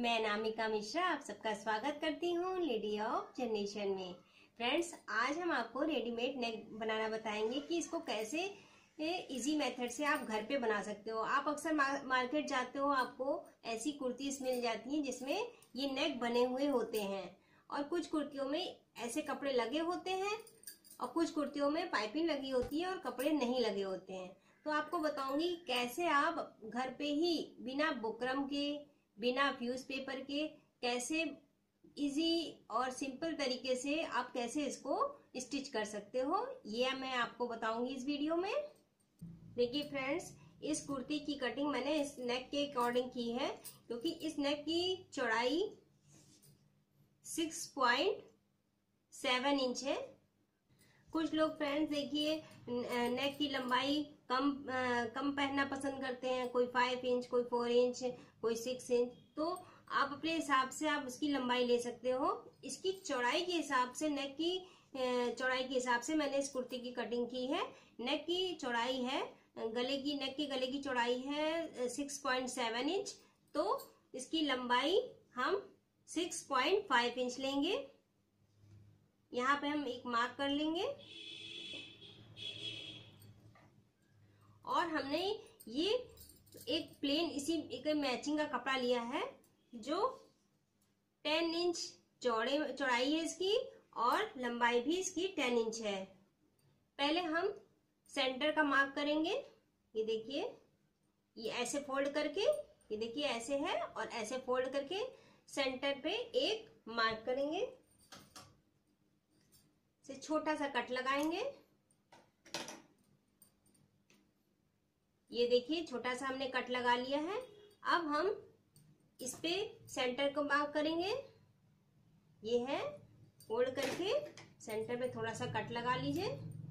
मैं नामिका मिश्रा आप सबका स्वागत करती हूँ लेडी ऑफ जनरेशन में। फ्रेंड्स, आज हम आपको रेडीमेड नेक बनाना बताएंगे कि इसको कैसे इजी मेथड से आप घर पे बना सकते हो। आप अक्सर मार्केट जाते हो, आपको ऐसी कुर्तीज मिल जाती हैं जिसमें ये नेक बने हुए होते हैं और कुछ कुर्तियों में ऐसे कपड़े लगे होते हैं और कुछ कुर्तियों में पाइपिंग लगी होती है और कपड़े नहीं लगे होते हैं। तो आपको बताऊंगी कैसे आप घर पे ही बिना बुकरम के, बिना फ्यूज पेपर के, कैसे इजी और सिंपल तरीके से आप कैसे इसको स्टिच कर सकते हो, ये मैं आपको बताऊंगी इस वीडियो में। देखिए फ्रेंड्स, इस कुर्ती की कटिंग मैंने इस नेक के अकॉर्डिंग की है क्योंकि इस नेक की चौड़ाई 6.7 इंच है। कुछ लोग फ्रेंड्स देखिए नेक की लंबाई कम पहनना पसंद करते हैं, कोई 5 इंच, कोई 4 इंच, कोई 6 इंच। तो आप अपने हिसाब से आप उसकी लंबाई ले सकते हो। इसकी चौड़ाई के हिसाब से, नेक की चौड़ाई के हिसाब से मैंने इस कुर्ती की कटिंग की है। नेक की चौड़ाई है, नेक के गले की चौड़ाई है 6.7 इंच, तो इसकी लंबाई हम 6.5 इंच लेंगे। यहाँ पे हम एक मार्क कर लेंगे और हमने ये एक प्लेन इसी एक मैचिंग का कपड़ा लिया है जो 10 इंच चौड़ाई है इसकी और लंबाई भी इसकी 10 इंच है। पहले हम सेंटर का मार्क करेंगे। ये देखिए, ये ऐसे फोल्ड करके, ये देखिए ऐसे है और ऐसे फोल्ड करके सेंटर पे एक मार्क करेंगे, से छोटा सा कट लगाएंगे। ये देखिए छोटा सा हमने कट लगा लिया है। अब हम इस पे सेंटर को मार्क करेंगे। ये है, फोल्ड करके सेंटर पे थोड़ा सा कट लगा लीजिए।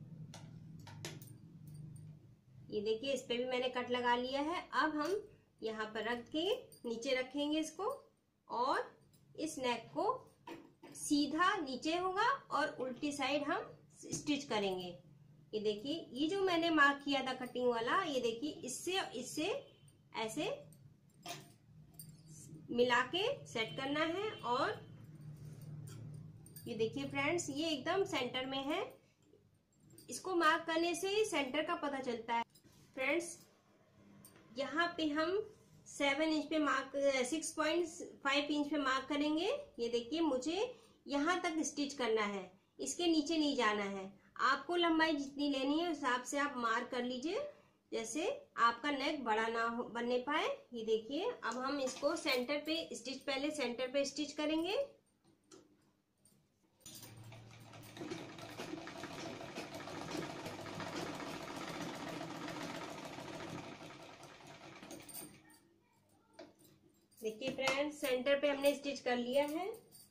ये देखिए इस पे भी मैंने कट लगा लिया है। अब हम यहाँ पर रख के नीचे रखेंगे इसको और इस नेक को सीधा नीचे होगा और उल्टी साइड हम स्टिच करेंगे। ये देखिए, ये जो मैंने मार्क किया था कटिंग वाला, ये देखिए इससे ऐसे मिला के सेट करना है। और ये देखिए फ्रेंड्स, ये एकदम सेंटर में है। इसको मार्क करने से ही सेंटर का पता चलता है। फ्रेंड्स, यहाँ पे हम 7 इंच पे मार्क 6.5 इंच पे मार्क करेंगे। ये देखिए, मुझे यहाँ तक स्टिच करना है, इसके नीचे नहीं जाना है। आपको लंबाई जितनी लेनी है उस हिसाब से आप मार्क कर लीजिए, जैसे आपका नेक बड़ा ना बनने पाए। ये देखिए, अब हम इसको सेंटर पे स्टिच, पहले सेंटर पे स्टिच करेंगे। देखिए फ्रेंड्स, सेंटर पे हमने स्टिच कर लिया है।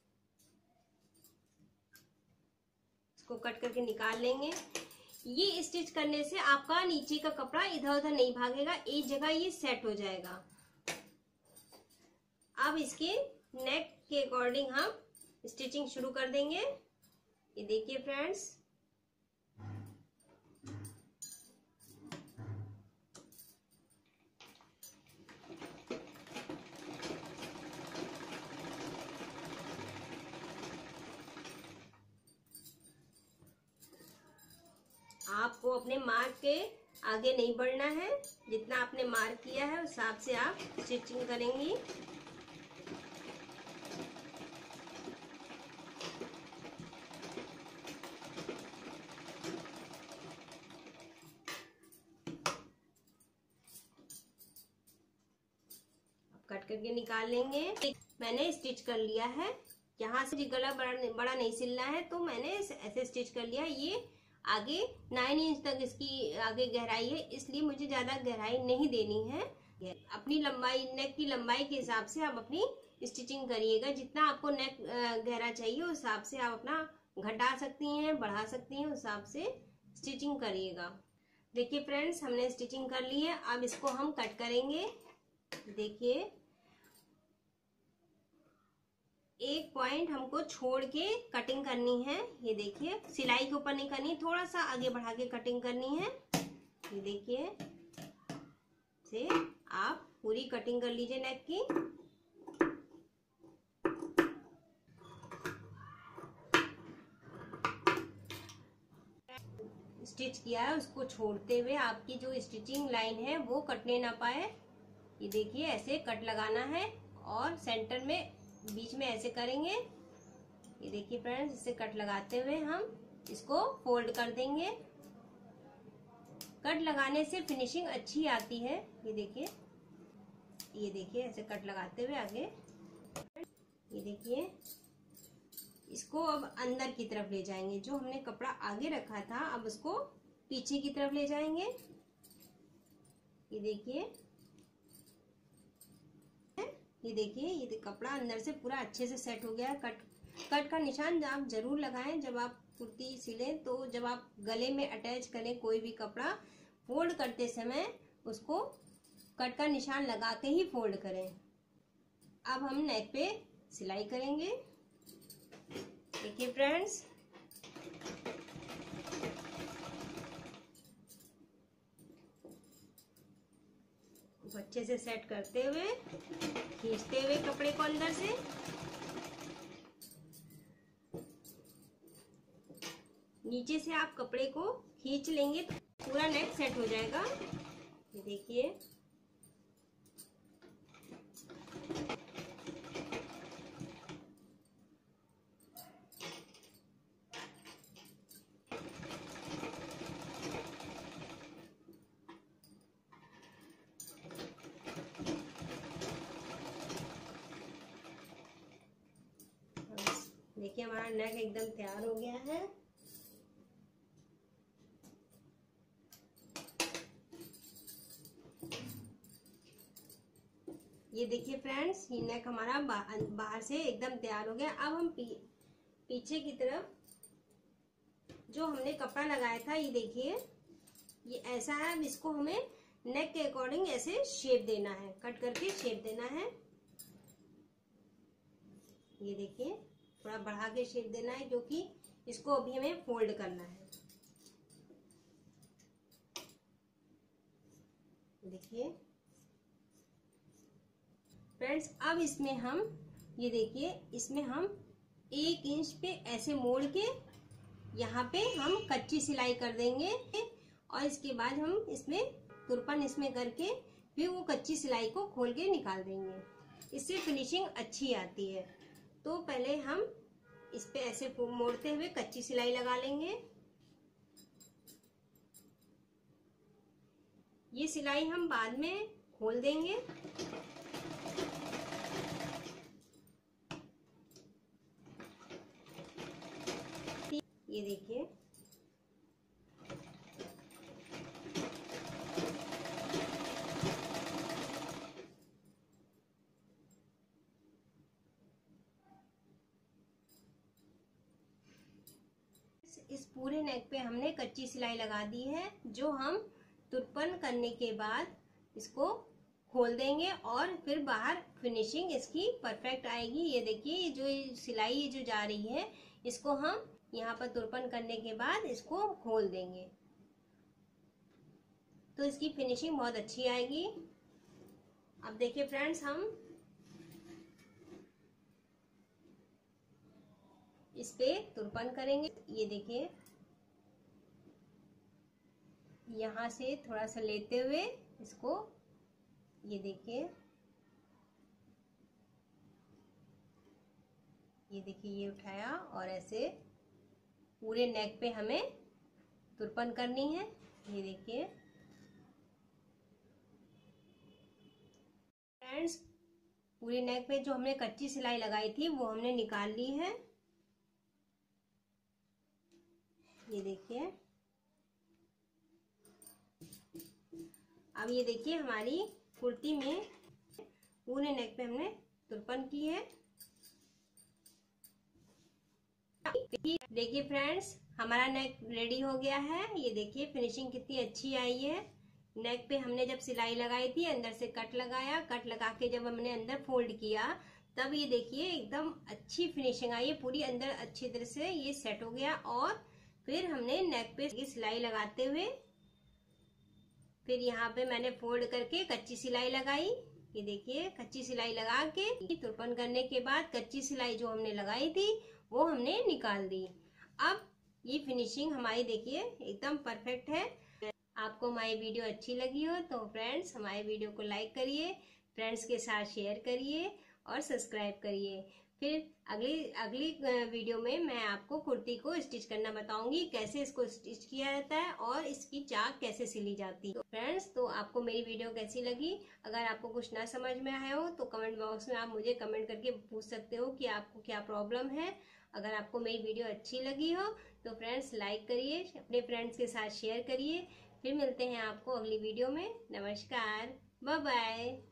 इसको कट करके निकाल लेंगे। ये स्टिच करने से आपका नीचे का कपड़ा इधर उधर नहीं भागेगा, एक जगह ये सेट हो जाएगा। अब इसके नेक के अकॉर्डिंग हम स्टिचिंग शुरू कर देंगे। ये देखिए फ्रेंड्स, आपको अपने मार्क के आगे नहीं बढ़ना है। जितना आपने मार्क किया है उस हिसाब से आप स्टिचिंग करेंगी। कट करके निकाल लेंगे। मैंने स्टिच कर लिया है। यहाँ से गला बड़ा नहीं सिलना है, तो मैंने ऐसे स्टिच कर लिया। ये आगे 9 इंच तक इसकी आगे गहराई है, इसलिए मुझे ज्यादा गहराई नहीं देनी है। अपनी लंबाई, नेक की लंबाई के हिसाब से आप अपनी स्टिचिंग करिएगा। जितना आपको नेक गहरा चाहिए उस हिसाब से आप अपना घटा सकती हैं, बढ़ा सकती हैं, उस हिसाब से स्टिचिंग करिएगा। देखिए फ्रेंड्स, हमने स्टिचिंग कर ली है। अब इसको हम कट करेंगे। देखिए, एक पॉइंट हमको छोड़ के कटिंग करनी है। ये देखिए, सिलाई के ऊपर नहीं करनी, थोड़ा सा आगे बढ़ा के कटिंग करनी है। ये देखिए, से आप पूरी कटिंग कर लीजिए नेक की। स्टिच किया है उसको छोड़ते हुए आपकी जो स्टिचिंग लाइन है वो कटने ना पाए। ये देखिए ऐसे कट लगाना है और सेंटर में बीच में ऐसे करेंगे। ये देखिए फ्रेंड्स, इसे कट लगाते हुए हम इसको फोल्ड कर देंगे। कट लगाने से फिनिशिंग अच्छी आती है। ये देखिए ऐसे कट लगाते हुए आगे। ये देखिए इसको अब अंदर की तरफ ले जाएंगे। जो हमने कपड़ा आगे रखा था अब उसको पीछे की तरफ ले जाएंगे। ये देखिए ये कपड़ा अंदर से पूरा अच्छे से सेट हो गया। कट का निशान आप जरूर लगाएं जब आप कुर्ती सिलें। तो जब आप गले में अटैच करें कोई भी कपड़ा, फोल्ड करते समय उसको कट का निशान लगा के ही फोल्ड करें। अब हम नेक पे सिलाई करेंगे। देखिए फ्रेंड्स, अच्छे से सेट करते हुए खींचते हुए कपड़े को अंदर से नीचे से आप कपड़े को खींच लेंगे तो पूरा नेक सेट हो जाएगा। ये देखिए हमारा नेक एकदम तैयार हो गया है। ये देखिए फ्रेंड्स, ये नेक हमारा बाहर से एकदम तैयार हो गया। अब हम पीछे की तरफ जो हमने कपड़ा लगाया था, ये देखिए ये ऐसा है। अब इसको हमें नेक के अकॉर्डिंग ऐसे शेप देना है, कट करके शेप देना है। ये देखिए थोड़ा बढ़ा के शेप देना है क्योंकि इसको अभी हमें फोल्ड करना है। देखिए फ्रेंड्स, अब इसमें हम ये देखिए इसमें हम 1 इंच पे ऐसे मोड़ के यहाँ पे हम कच्ची सिलाई कर देंगे और इसके बाद हम इसमें तुरपन इसमें करके फिर वो कच्ची सिलाई को खोल के निकाल देंगे। इससे फिनिशिंग अच्छी आती है। तो पहले हम इस पे ऐसे मोड़ते हुए कच्ची सिलाई लगा लेंगे। ये सिलाई हम बाद में खोल देंगे। ये देखिए इस पूरे नेक पे हमने कच्ची सिलाई लगा दी है। जो हम तुरपन करने के बाद इसको खोल देंगे और फिर बाहर फिनिशिंग इसकी परफेक्ट आएगी। ये देखिए ये जो सिलाई जो जा रही है इसको हम यहाँ पर तुरपन करने के बाद इसको खोल देंगे तो इसकी फिनिशिंग बहुत अच्छी आएगी। अब देखिए फ्रेंड्स, हम इस पे तुरपन करेंगे। ये देखिए यहाँ से थोड़ा सा लेते हुए इसको ये देखिए ये उठाया और ऐसे पूरे नेक पे हमें तुरपन करनी है। ये देखिए फ्रेंड्स, पूरे नेक पे जो हमने कच्ची सिलाई लगाई थी वो हमने निकाल ली है। ये देखिए अब ये देखिए हमारी कुर्ती में पूरे नेक पे हमने तुरपन की है। देखिए फ्रेंड्स, हमारा नेक रेडी हो गया है। ये देखिए फिनिशिंग कितनी अच्छी आई है। नेक पे हमने जब सिलाई लगाई थी अंदर से कट लगाया, कट लगा के जब हमने अंदर फोल्ड किया तब ये देखिए एकदम अच्छी फिनिशिंग आई है। पूरी अंदर अच्छी तरह से ये सेट हो गया। और फिर हमने नेक पे सिलाई लगाते हुए फिर यहाँ पे मैंने फोल्ड करके कच्ची सिलाई लगाई। ये देखिए कच्ची सिलाई लगा के तुरपन करने के बाद कच्ची सिलाई जो हमने लगाई थी वो हमने निकाल दी। अब ये फिनिशिंग हमारी देखिए एकदम परफेक्ट है। आपको हमारी वीडियो अच्छी लगी हो तो फ्रेंड्स हमारे वीडियो को लाइक करिए, फ्रेंड्स के साथ शेयर करिए और सब्सक्राइब करिए। फिर अगली अगली वीडियो में मैं आपको कुर्ती को स्टिच करना बताऊंगी, कैसे इसको स्टिच किया जाता है और इसकी चाक कैसे सिली जाती है। तो फ्रेंड्स, तो आपको मेरी वीडियो कैसी लगी? अगर आपको कुछ ना समझ में आया हो तो कमेंट बॉक्स में आप मुझे कमेंट करके पूछ सकते हो कि आपको क्या प्रॉब्लम है। अगर आपको मेरी वीडियो अच्छी लगी हो तो फ्रेंड्स लाइक करिए, अपने फ्रेंड्स के साथ शेयर करिए। फिर मिलते हैं आपको अगली वीडियो में। नमस्कार, बाय बाय।